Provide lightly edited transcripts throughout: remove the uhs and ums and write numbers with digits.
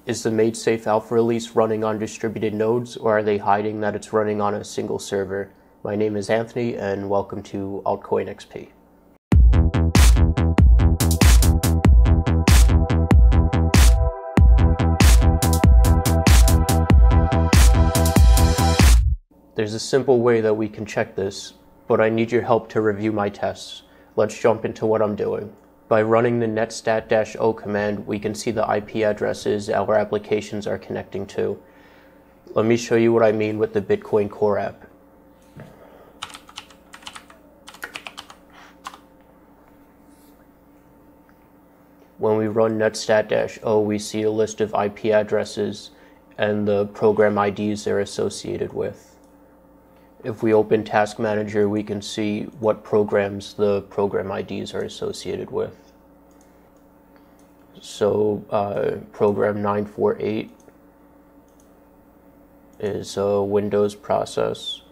Is the MaidSafe Alpha release running on distributed nodes, or are they hiding that it's running on a single server? My name is Anthony, and welcome to Altcoin XP. There's a simple way that we can check this, but I need your help to review my tests. Let's jump into what I'm doing. By running the netstat-o command, we can see the IP addresses our applications are connecting to. Let me show you what I mean with the Bitcoin Core app. When we run netstat-o, we see a list of IP addresses and the program IDs they're associated with. If we open Task Manager, we can see what programs the program IDs are associated with. So program 948 is a Windows process.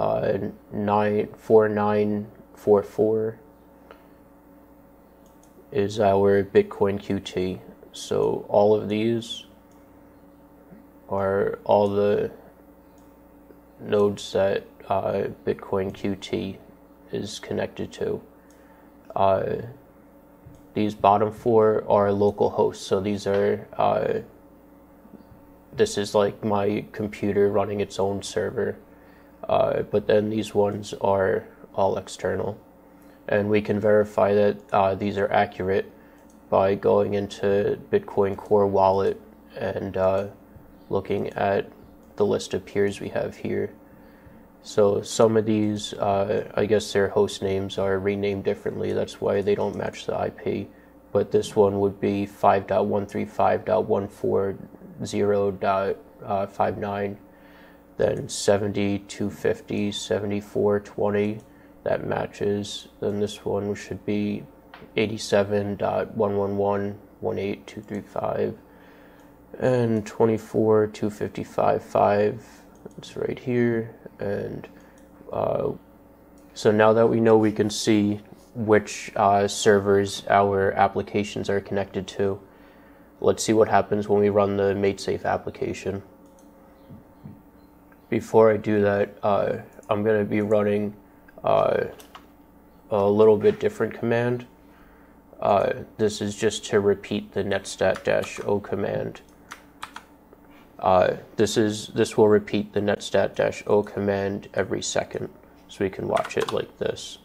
4944 is our Bitcoin QT. So all of these are all the nodes that Bitcoin QT is connected to. These bottom four are local hosts, so these are this is like my computer running its own server, but then these ones are all external, and we can verify that these are accurate by going into Bitcoin Core Wallet and looking at the list of peers we have here. So some of these, I guess their host names are renamed differently. That's why they don't match the IP. But this one would be 5.135.140.59. Then 70.250, 74.20, that matches. Then this one should be 87.111.18235. And 24.255.5. It's right here. And so now that we know we can see which servers our applications are connected to, let's see what happens when we run the MaidSafe application. Before I do that, I'm going to be running a little bit different command. This is just to repeat the netstat-o command. This will repeat the netstat-o command every second, so we can watch it like this.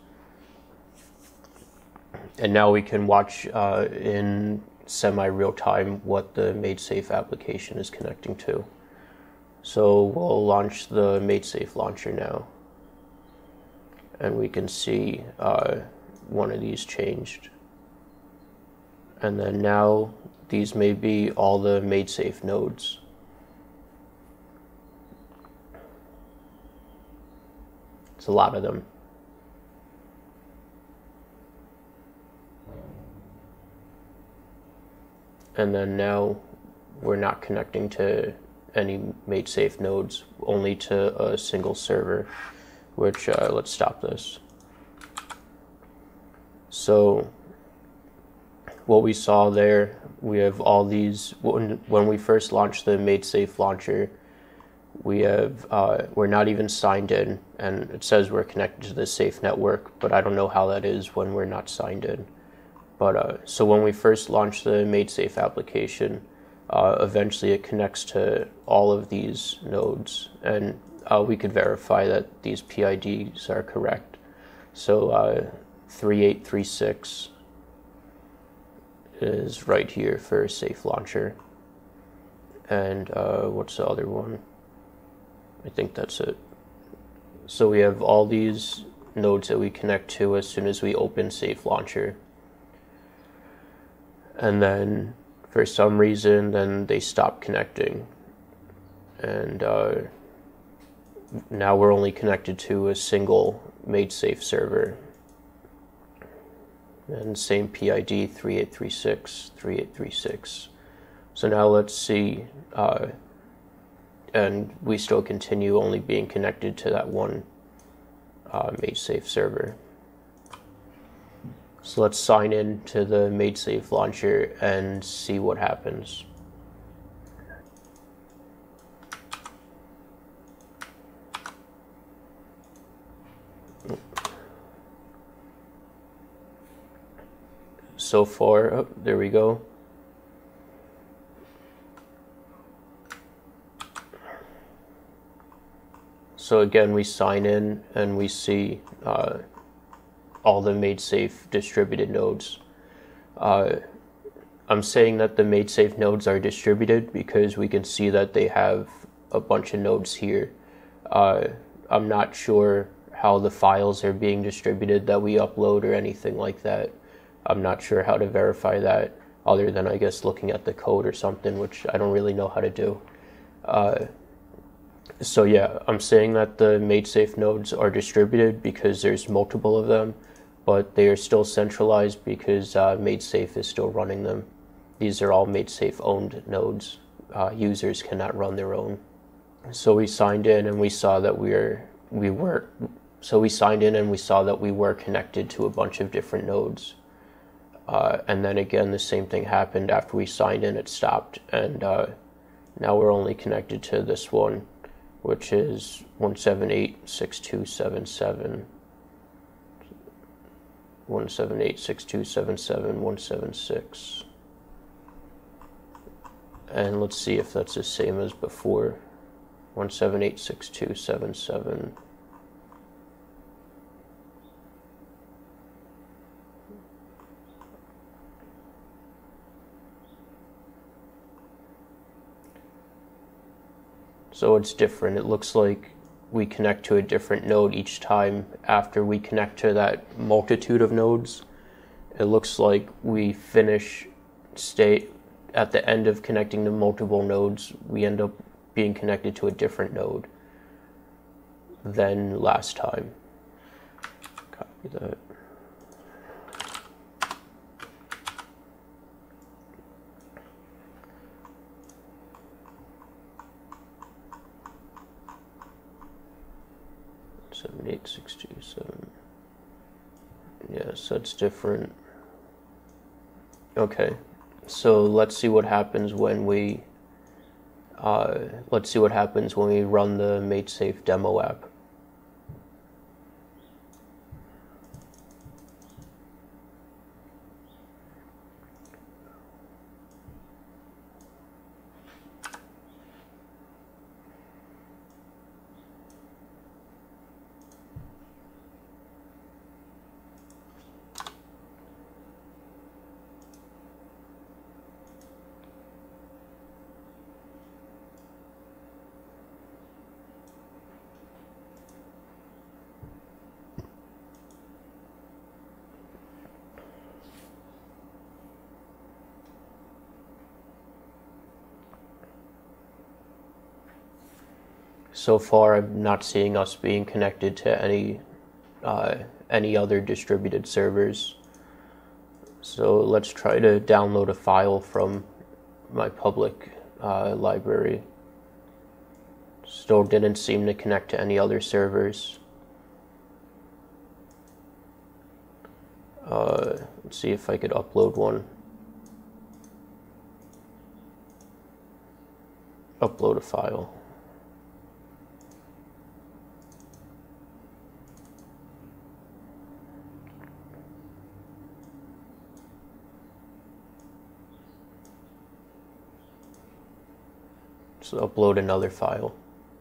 And now we can watch in semi-real time what the MaidSafe application is connecting to. So we'll launch the MaidSafe launcher now, and we can see one of these changed. And then now these may be all the MaidSafe nodes. It's a lot of them. And then now we're not connecting to any MaidSafe nodes, only to a single server, which let's stop this. So what we saw there, we have all these, when we first launched the MaidSafe launcher, we have, we're not even signed in, and it says we're connected to the safe network, but I don't know how that is when we're not signed in. But so when we first launched the MaidSafe application, eventually it connects to all of these nodes, and we could verify that these PIDs are correct. So 3836 is right here for Safe Launcher. And what's the other one? I think that's it. So we have all these nodes that we connect to as soon as we open Safe Launcher. And then for some reason, then they stop connecting. And now we're only connected to a single MaidSafe server. And same PID, 3836, 3836. So now let's see, and we still continue only being connected to that one MaidSafe server. So let's sign in to the MaidSafe launcher and see what happens. so far, oh, there we go. So again, we sign in and we see all the MaidSafe distributed nodes. I'm saying that the MaidSafe nodes are distributed because we can see that they have a bunch of nodes here. I'm not sure how the files are being distributed that we upload or anything like that. I'm not sure how to verify that other than, I guess, looking at the code or something, which I don't really know how to do. So yeah, I'm saying that the MaidSafe nodes are distributed because there's multiple of them, but they are still centralized because MaidSafe is still running them. These are all MaidSafe owned nodes. Users cannot run their own. So we signed in and we saw that we were connected to a bunch of different nodes. And then again, the same thing happened after we signed in. It stopped, and now we're only connected to this one, which is 178.6277, 178.6277.176. And let's see if that's the same as before. 178.6277. So it's different. It looks like we connect to a different node each time after we connect to that multitude of nodes. It looks like we stay at the end of connecting to multiple nodes, we end up being connected to a different node than last time. Copy that. Seven, 8, 6, 2, 7. Yes, that's different. Okay, so let's see what happens when we run the MaidSafe demo app. So far, I'm not seeing us being connected to any other distributed servers. So let's try to download a file from my public library. Still didn't seem to connect to any other servers. Let's see if I could upload one. Upload a file. So upload another file.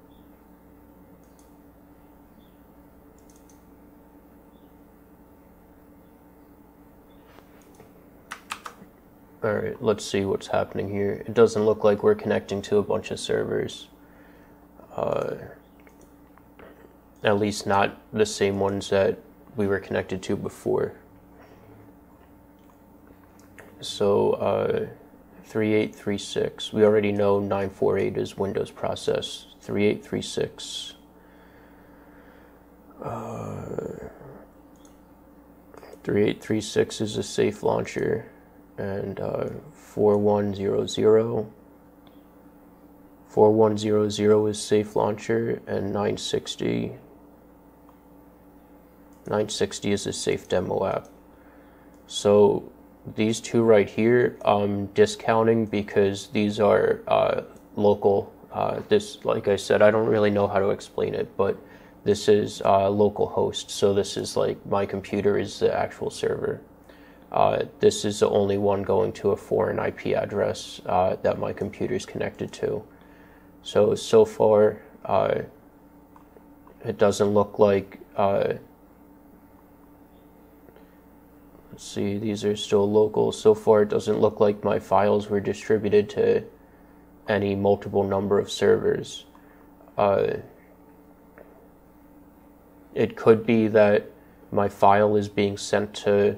Alright, let's see what's happening here. It doesn't look like we're connecting to a bunch of servers. At least not the same ones that we were connected to before. So 3836, we already know 948 is Windows process. 3836. 3836 is a safe launcher, and 4100 is safe launcher, and 960 is a safe demo app. So these two right here, I'm discounting because these are local. This, like I said, I don't really know how to explain it, but this is local host. So this is like my computer is the actual server. This is the only one going to a foreign IP address that my computer is connected to. So far, it doesn't look like, let's see, these are still local. So far, it doesn't look like my files were distributed to any multiple number of servers. It could be that my file is being sent to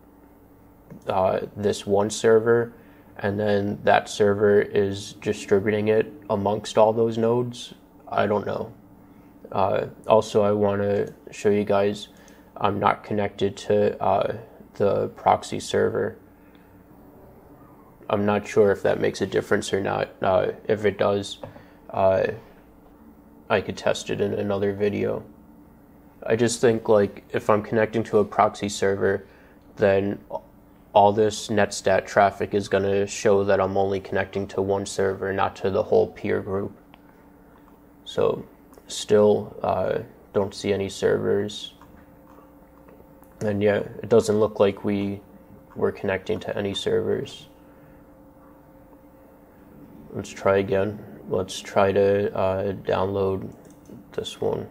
this one server, and then that server is distributing it amongst all those nodes. I don't know. Also, I want to show you guys I'm not connected to the proxy server. I'm not sure if that makes a difference or not. If it does, I could test it in another video. I just think, like, if I'm connecting to a proxy server, then all this netstat traffic is going to show that I'm only connecting to one server, not to the whole peer group. So still don't see any servers. And yeah, it doesn't look like we were connecting to any servers. Let's try again. Let's try to download this one.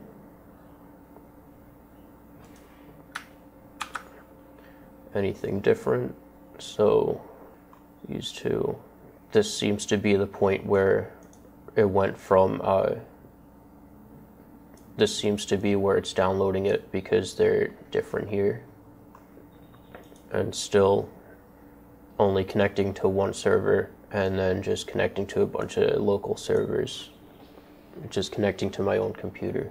Anything different? So these two. This seems to be the point where it went from, this seems to be where it's downloading it, because they're different here. And still only connecting to one server, and then just connecting to a bunch of local servers, just connecting to my own computer.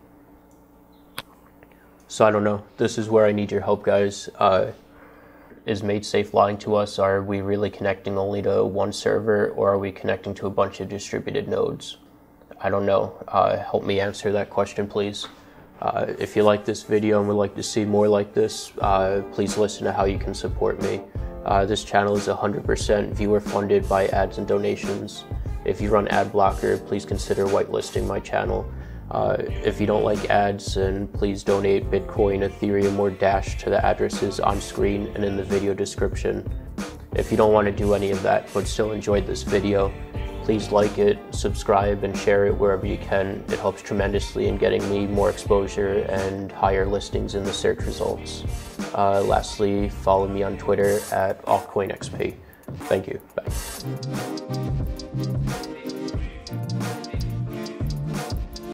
So I don't know. This is where I need your help, guys. Is MaidSafe lying to us? Are we really connecting only to one server, or are we connecting to a bunch of distributed nodes? I don't know. Help me answer that question, please. If you like this video and would like to see more like this, please listen to how you can support me. This channel is 100% viewer funded by ads and donations. If you run ad blocker, please consider whitelisting my channel. If you don't like ads, then please donate Bitcoin, Ethereum, or Dash to the addresses on screen and in the video description. If you don't want to do any of that but still enjoyed this video, please like it, subscribe, and share it wherever you can. It helps tremendously in getting me more exposure and higher listings in the search results. Lastly, follow me on Twitter at altcoinxp. Thank you. Bye.